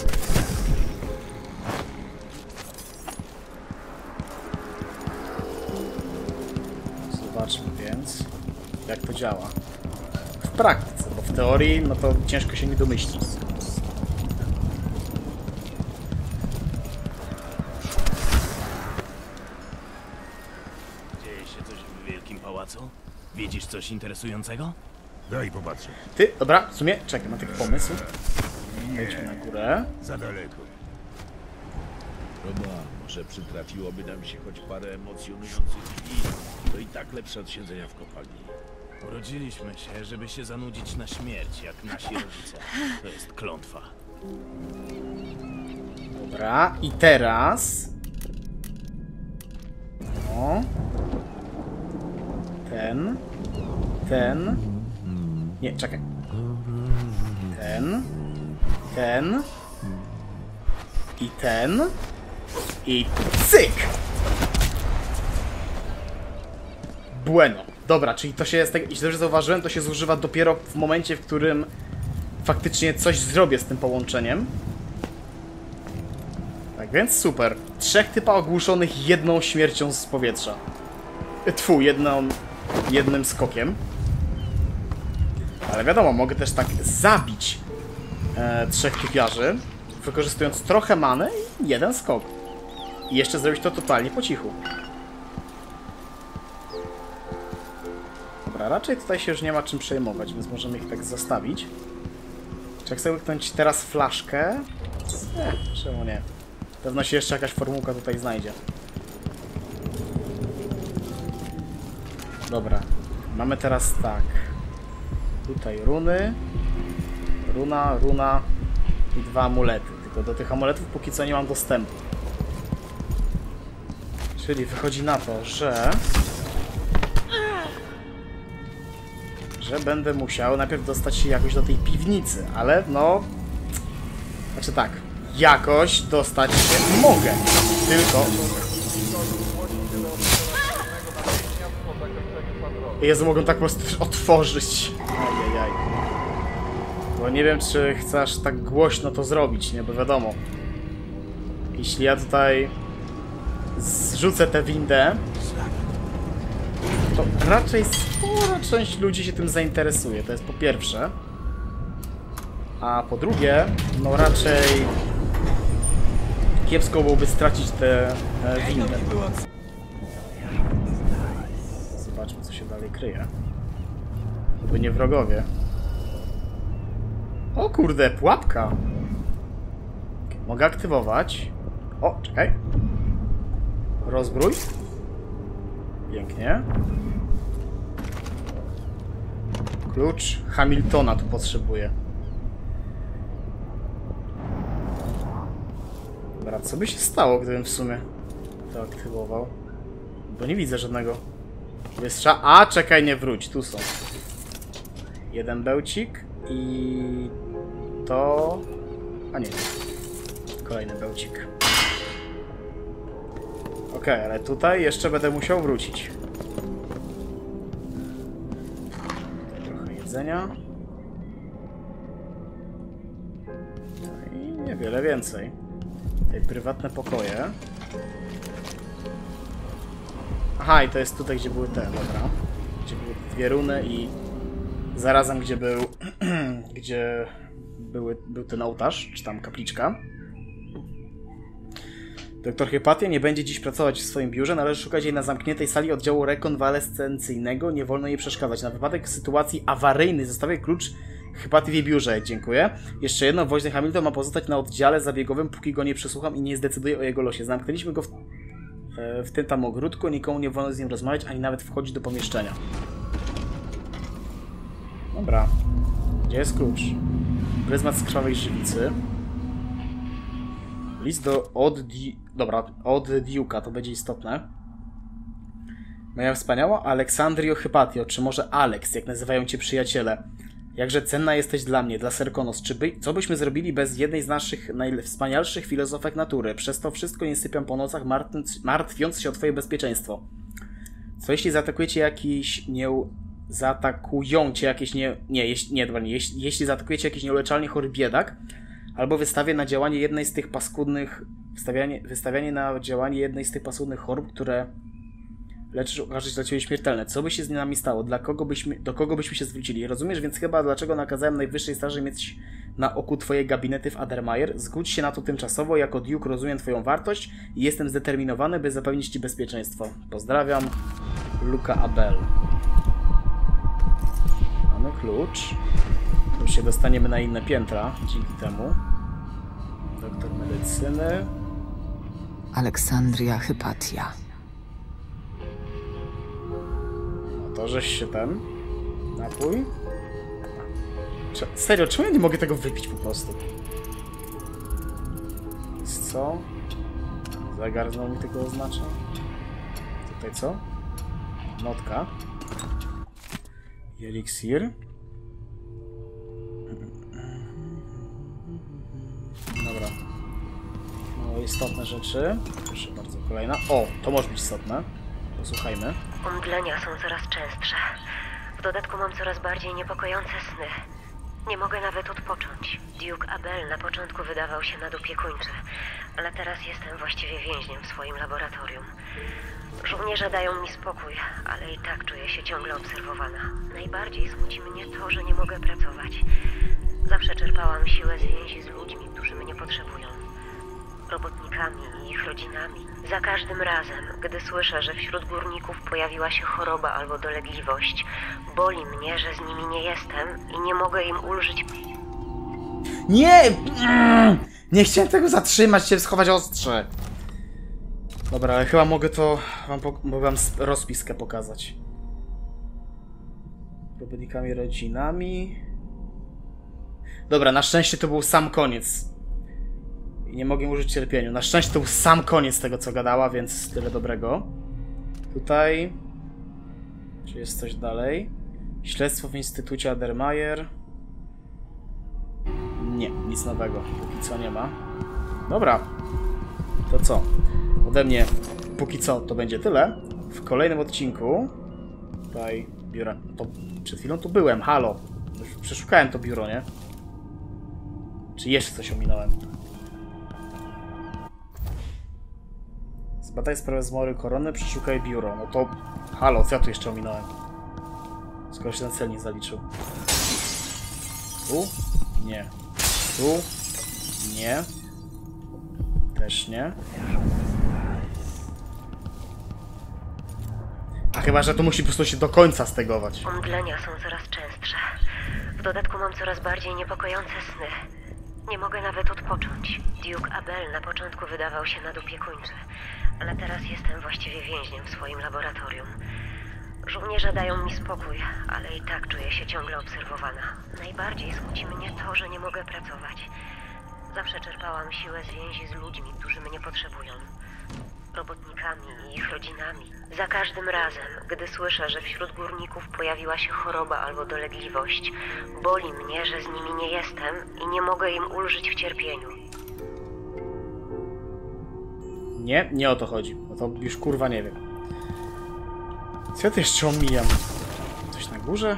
Zobaczmy więc, jak to działa. W praktyce, bo w teorii, no to ciężko się mi domyślić. Dzieje się coś w wielkim pałacu? Widzisz coś interesującego? Daj popatrzę. Ty, dobra, w sumie, czekaj, mam taki pomysł. Wejdźmy na górę. Za daleko. Roba, może przytrafiłoby nam się choć parę emocjonujących chwil. To i tak lepsze od siedzenia w kopalni. Urodziliśmy się, żeby się zanudzić na śmierć, jak nasi rodzice. To jest klątwa. Dobra, i teraz... No. Ten. Nie, czekaj. Ten. I ten. I cyk! Bueno. Dobra, czyli to się jest, jeśli dobrze zauważyłem, to się zużywa dopiero w momencie, w którym faktycznie coś zrobię z tym połączeniem. Tak więc super. 3 typa ogłuszonych jedną śmiercią z powietrza. Jednym skokiem. Ale wiadomo, mogę też tak zabić 3 typiarzy, wykorzystując trochę many i 1 skok. I jeszcze zrobić to totalnie po cichu. Dobra, raczej tutaj się już nie ma czym przejmować, więc możemy ich tak zostawić. Czy jak chcę łyknąć teraz flaszkę? Czemu nie? Pewno się jeszcze jakaś formułka tutaj znajdzie. Dobra. Mamy teraz tak. Tutaj runy. Runa i 2 amulety. Tylko do tych amuletów póki co nie mam dostępu. Czyli wychodzi na to, że będę musiał najpierw dostać się jakoś do tej piwnicy, ale no... Znaczy tak, jakoś dostać się mogę. Tylko... Jezu, mogą tak po prostu otworzyć. Ajajaj. Bo nie wiem, czy chcesz tak głośno to zrobić, nie? Bo wiadomo. Jeśli ja tutaj zrzucę tę windę, to raczej spora część ludzi się tym zainteresuje. To jest po pierwsze. A po drugie, no raczej kiepsko byłoby stracić tę windę. Zobaczmy, co się dalej kryje. Żeby nie wrogowie. O kurde, pułapka. Mogę aktywować. O, czekaj. Rozbrój. Pięknie. Klucz Hamiltona tu potrzebuję. Dobra, co by się stało, gdybym w sumie to aktywował? Bo nie widzę żadnego wystrza. A, czekaj, nie wróć, tu są. Jeden bełcik i to... A nie. Kolejny bełcik. Okej, ale tutaj jeszcze będę musiał wrócić. Trochę jedzenia. No i niewiele więcej. Tutaj prywatne pokoje. Aha, i to jest tutaj, gdzie były te, dobra. Gdzie były dwie runy i zarazem gdzie był... gdzie był ten ołtarz, czy tam kapliczka. Doktor Hypatia nie będzie dziś pracować w swoim biurze, należy szukać jej na zamkniętej sali oddziału rekonwalescencyjnego. Nie wolno jej przeszkadzać. Na wypadek sytuacji awaryjnej zostawię klucz Hypatii w jej biurze. Dziękuję. Jeszcze jedno, woźny Hamilton ma pozostać na oddziale zabiegowym, póki go nie przesłucham i nie zdecyduję o jego losie. Zamknęliśmy go w tym tam ogródku, nikomu nie wolno z nim rozmawiać, ani nawet wchodzić do pomieszczenia. Dobra. Gdzie jest klucz? Pryzmat z krwawej żywicy. List od Duke'a, to będzie istotne. Moja wspaniała Aleksandrio Hypatio, czy może Alex, jak nazywają cię przyjaciele. Jakże cenna jesteś dla mnie, dla Serkonos. Co byśmy zrobili bez jednej z naszych najwspanialszych filozofek natury? Przez to wszystko nie sypiam po nocach, martwiąc się o twoje bezpieczeństwo. Co jeśli zaatakujecie jakiś jeśli zaatakujecie jakiś nieuleczalnie chory biedak, albo wystawianie na działanie jednej z tych paskudnych chorób, które leczysz, okaże się dla ciebie śmiertelne. Co by się z nami stało? Do kogo byśmy się zwrócili? Rozumiesz więc chyba, dlaczego nakazałem Najwyższej Straży mieć na oku twoje gabinety w Addermire? Zgódź się na to tymczasowo. Jako Duke rozumiem twoją wartość i jestem zdeterminowany, by zapewnić ci bezpieczeństwo. Pozdrawiam, Luca Abel. Mamy klucz. Już się dostaniemy na inne piętra dzięki temu. Doktor medycyny. Aleksandria Hypatia. No to żeś się ten... napój. Serio, czemu ja nie mogę tego wypić po prostu? Co? Zegar znowu mi tego oznacza. Tutaj co? Notka. Eliksir. Dobra. No, istotne rzeczy. Proszę bardzo, kolejna. O, to może być istotne. Posłuchajmy. Omdlenia są coraz częstsze. W dodatku mam coraz bardziej niepokojące sny. Nie mogę nawet odpocząć. Duke Abel na początku wydawał się nadopiekuńczy, ale teraz jestem właściwie więźniem w swoim laboratorium. Żołnierze dają mi spokój, ale i tak czuję się ciągle obserwowana. Najbardziej smuci mnie to, że nie mogę pracować. Zawsze czerpałam siłę z więzi z ludźmi, którzy mnie potrzebują. Robotnikami i ich rodzinami. Za każdym razem, gdy słyszę, że wśród górników pojawiła się choroba albo dolegliwość, boli mnie, że z nimi nie jestem i nie mogę im ulżyć. Nie! Nie chciałem tego zatrzymać, chciałem schować ostrze. Dobra, ale chyba mogę to... mogę wam rozpiskę pokazać. Robotnikami, rodzinami... Dobra, na szczęście to był sam koniec. I nie mogę użyć cierpieniu. Na szczęście to był sam koniec tego, co gadała, więc tyle dobrego. Tutaj... Czy jest coś dalej? Śledztwo w Instytucie Addermire. Nie, nic nowego. Póki co nie ma. Dobra. To co? Ode mnie póki co to będzie tyle. W kolejnym odcinku... Tutaj biuro... To przed chwilą tu byłem, halo. Już przeszukałem to biuro, nie? Czy jeszcze coś ominąłem? Zbadaj sprawę zmory korony, przeszukaj biuro. No to... Halo, co ja tu jeszcze ominąłem? Skoro się ten cel nie zaliczył. Tu? Nie. Tu? Nie. Też nie. A chyba, że to musi po prostu się do końca stegować. Omdlenia są coraz częstsze. W dodatku mam coraz bardziej niepokojące sny. Nie mogę nawet odpocząć. Duke Abel na początku wydawał się nadopiekuńczy, ale teraz jestem właściwie więźniem w swoim laboratorium. Żołnierze dają mi spokój, ale i tak czuję się ciągle obserwowana. Najbardziej smuci mnie to, że nie mogę pracować. Zawsze czerpałam siłę z więzi z ludźmi, którzy mnie potrzebują. Robotnikami i ich rodzinami. Za każdym razem, gdy słyszę, że wśród górników pojawiła się choroba albo dolegliwość, boli mnie, że z nimi nie jestem i nie mogę im ulżyć w cierpieniu. Nie o to chodzi. No to już kurwa nie wiem. Co ja tu jeszcze omijam? Coś na górze?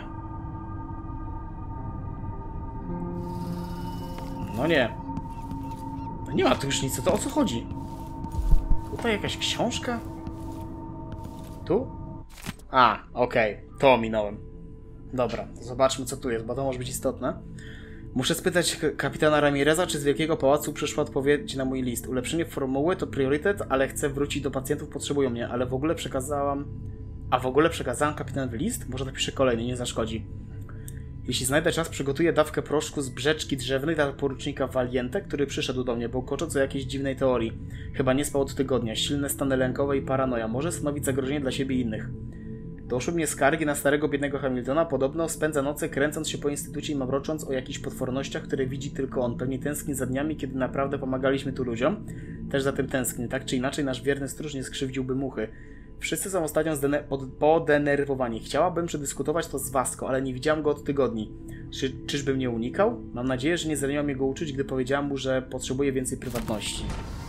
No nie. No nie ma tu już nic. To o co chodzi? Tutaj jakaś książka? Tu? A, okej. To ominąłem. Dobra, to zobaczmy co tu jest, bo to może być istotne. Muszę spytać kapitana Ramireza, czy z Wielkiego Pałacu przyszła odpowiedź na mój list. Ulepszenie formuły to priorytet, ale chcę wrócić do pacjentów, potrzebują mnie, ale w ogóle przekazałam kapitanowi list? Może napiszę kolejny, nie zaszkodzi. Jeśli znajdę czas, przygotuję dawkę proszku z brzeczki drzewnej dla porucznika Valiente, który przyszedł do mnie, bełkocząc o jakiejś dziwnej teorii. Chyba nie spał od tygodnia. Silne stany lękowe i paranoja. Może stanowić zagrożenie dla siebie i innych. Doszły mnie skargi na starego, biednego Hamiltona. Podobno spędza noce kręcąc się po instytucie i mamrocząc o jakichś potwornościach, które widzi tylko on. Pewnie tęskni za dniami, kiedy naprawdę pomagaliśmy tu ludziom. Też za tym tęskni. Tak czy inaczej, nasz wierny stróż nie skrzywdziłby muchy. Wszyscy są ostatnio podenerwowani. Chciałabym przedyskutować to z Vasco, ale nie widziałam go od tygodni. Czyżby mnie unikał? Mam nadzieję, że nie zaniłam jego uczuć, gdy powiedziałam mu, że potrzebuje więcej prywatności.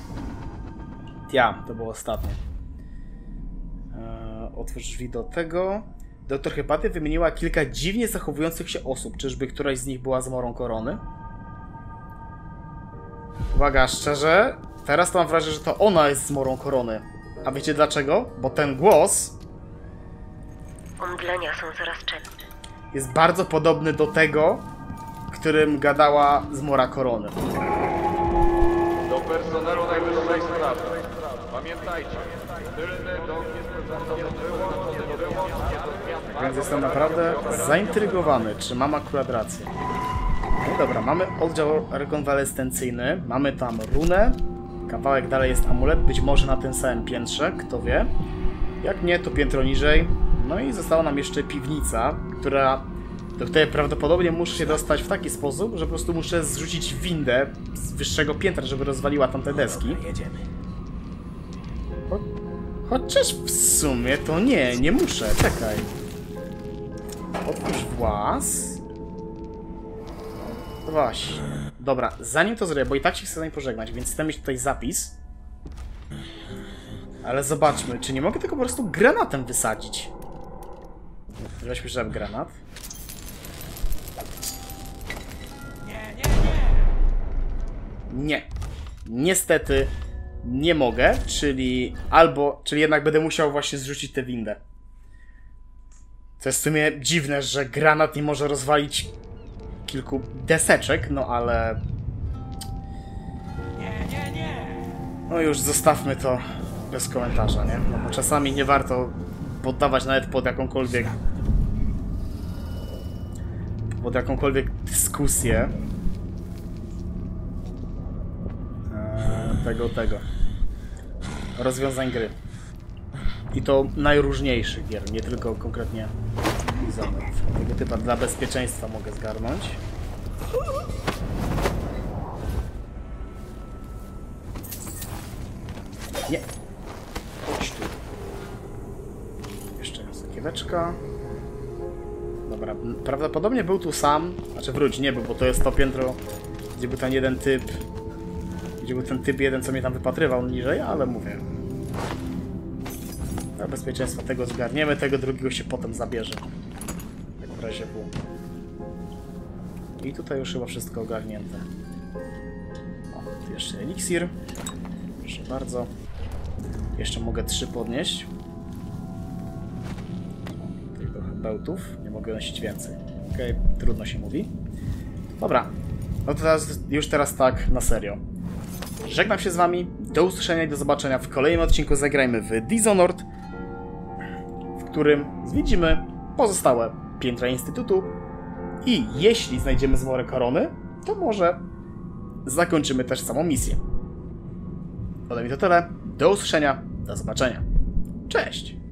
To było ostatnie. Otwórz drzwi do tego. Doktor Hypatia wymieniła kilka dziwnie zachowujących się osób. Czyżby któraś z nich była zmorą korony? Uwaga, szczerze, teraz to mam wrażenie, że to ona jest zmorą korony. A wiecie dlaczego? Bo ten głos... Omdlenia są coraz częstsze. Jest bardzo podobny do tego, którym gadała zmora korony. Do personelu najwyższej straży. Pamiętajcie, tylny dom jest Więc jestem naprawdę zaintrygowany, czy mam akurat rację. No dobra, mamy oddział rekonwalescencyjny, mamy tam runę. Kawałek dalej jest amulet, być może na tym samym piętrze, kto wie. Jak nie, to piętro niżej. No i została nam jeszcze piwnica, do której prawdopodobnie muszę się dostać w taki sposób, że po prostu muszę zrzucić windę z wyższego piętra, żeby rozwaliła tamte deski. Chociaż w sumie to nie muszę, czekaj. Otwórz włas. Właśnie. Dobra, zanim to zrobię, bo i tak się chcę z nami pożegnać, więc chcę mieć tutaj zapis. Ale zobaczmy, czy nie mogę tego po prostu granatem wysadzić. Weźmy żab granat. Nie. Niestety nie mogę, czyli jednak będę musiał właśnie zrzucić tę windę. To jest w sumie dziwne, że granat nie może rozwalić kilku deseczek, no ale... No już zostawmy to bez komentarza, nie? No bo czasami nie warto poddawać nawet pod jakąkolwiek dyskusję tego rozwiązań gry. I to najróżniejszych gier, nie tylko konkretnie Dishonored. Tego typa dla bezpieczeństwa mogę zgarnąć. Nie. Chodź tu. Jeszcze raz sakieweczka. Dobra, prawdopodobnie był tu sam. Znaczy wróć, nie był, bo to jest to piętro, gdzie był ten jeden typ. Gdzie był ten typ jeden, co mnie tam wypatrywał niżej, ale mówię. Dla bezpieczeństwa tego zgarniemy, tego drugiego się potem zabierze. Jak w razie W. I tutaj już chyba wszystko ogarnięte. O, tu jeszcze eliksir. Proszę bardzo. Jeszcze mogę 3 podnieść. Tutaj trochę bełtów. Nie mogę nosić więcej. Okej, trudno się mówi. Dobra. No to teraz tak na serio. Żegnam się z wami. Do usłyszenia i do zobaczenia w kolejnym odcinku. Zagrajmy w Dishonored, w którym zwiedzimy pozostałe piętra Instytutu i jeśli znajdziemy zmorę korony, to może zakończymy też samą misję. Ode mnie to tyle. Do usłyszenia. Do zobaczenia. Cześć!